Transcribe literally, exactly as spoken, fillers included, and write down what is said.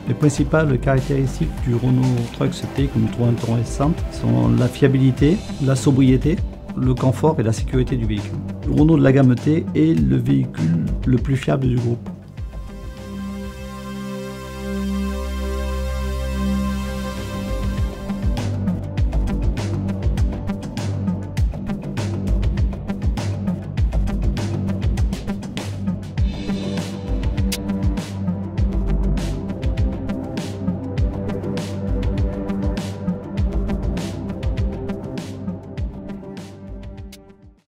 Les principales caractéristiques du Renault Trucks T que nous trouvons intéressantes sont la fiabilité, la sobriété, le confort et la sécurité du véhicule. Le Renault de la gamme T est le véhicule le plus fiable du groupe.